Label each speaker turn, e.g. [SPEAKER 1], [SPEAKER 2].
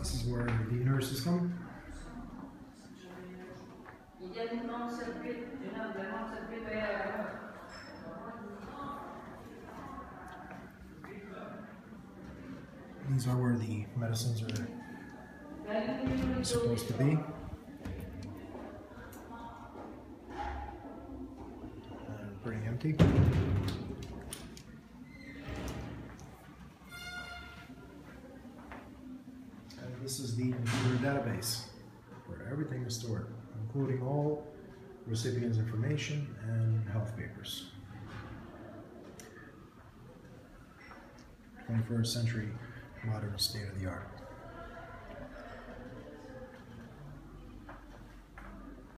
[SPEAKER 1] This is where the nurses come. These are where the medicines are supposed to be. And pretty empty. And this is the computer database where everything is stored, including all recipients' information and health papers. 21st century modern state of the art.